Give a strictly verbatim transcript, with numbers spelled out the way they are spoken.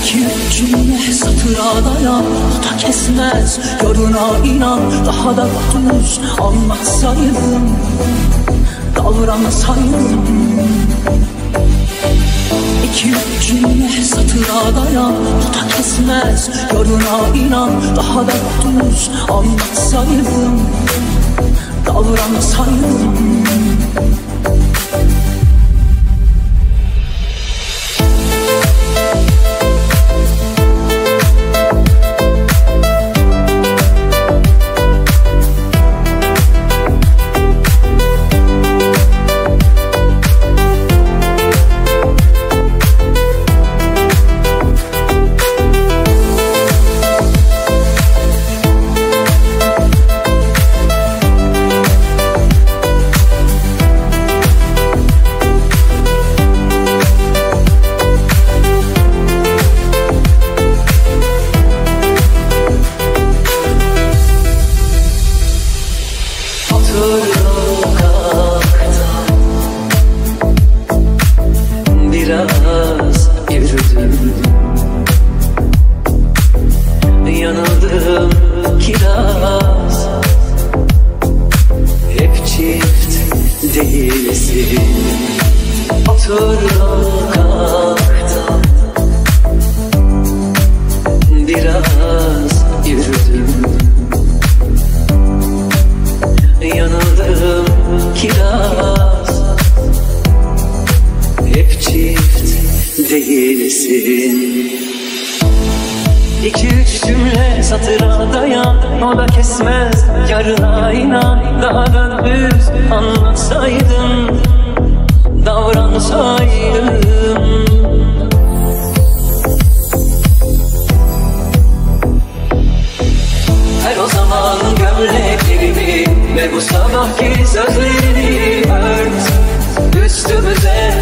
İki üç cümle satıra dayan, o da kesmez yarına inan. Daha da düz anlatsaydım, davransaydım. İki üç cümle satıra dayan, o da kesmez yarına inan. Daha da düz anlatsaydım, davransaydım. Biraz yürüdüm, yanıldım kiraz. Hep çift değilsin. Oturdum kalktım, biraz yürüdüm, yanıldım kiraz. Hep çift değilsin. İki üç cümle satıra dayan, o da kesmez yarına inan. Daha da düz anlatsaydım, davransaydım. Her o zaman gömleklerimi ve bu sabahki sözlerini ört üstümüze.